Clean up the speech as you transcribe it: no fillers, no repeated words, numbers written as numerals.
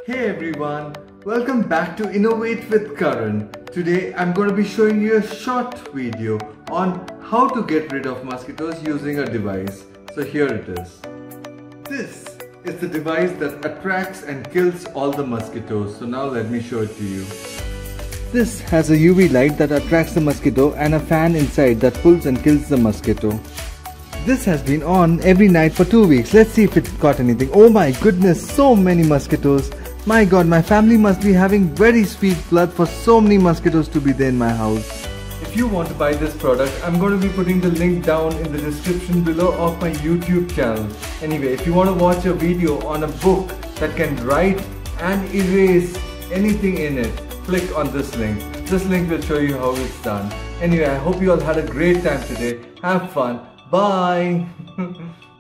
Hey everyone, welcome back to Innovate with Karan. Today I'm going to be showing you a short video on how to get rid of mosquitoes using a device. So here it is. This is the device that attracts and kills all the mosquitoes. So now let me show it to you. This has a UV light that attracts the mosquito and a fan inside that pulls and kills the mosquito. This has been on every night for 2 weeks. Let's see if it got anything. Oh my goodness, so many mosquitoes. My god, my family must be having very sweet blood for so many mosquitoes to be there in my house. If you want to buy this product, I'm going to be putting the link down in the description below of my YouTube channel. Anyway, if you want to watch a video on a book that can write and erase anything in it, click on this link. This link will show you how it's done. Anyway, I hope you all had a great time today. Have fun. Bye.